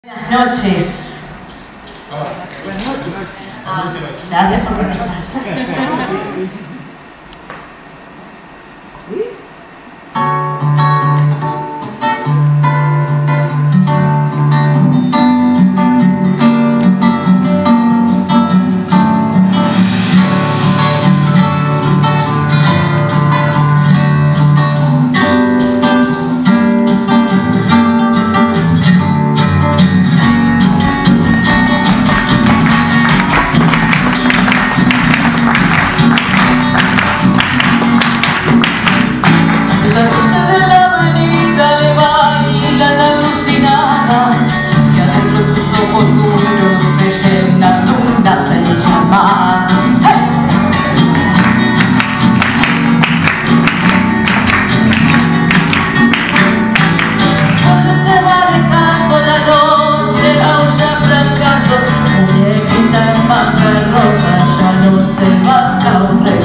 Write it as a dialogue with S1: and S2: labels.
S1: Buenas noches. Gracias por contestar.
S2: Las luces de la avenida le bailan alucinadas y adentro sus ojos duros se llenan dudas en llamadas. ¡Hey! Cuando se va alejando la noche aúlla fracasos, muñequita en bancarrota ya no se va a correr.